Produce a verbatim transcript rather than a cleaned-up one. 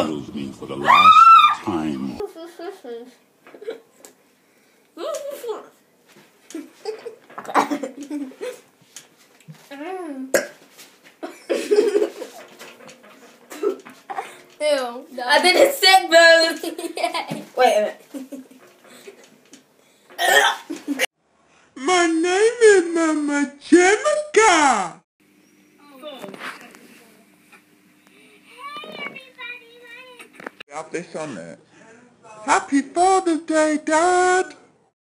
cuddles me for the last time. Ew. I didn't sick, bro. Wait a minute. My name is Mama Chemica. I'll this on there. Happy Father's Day, Dad.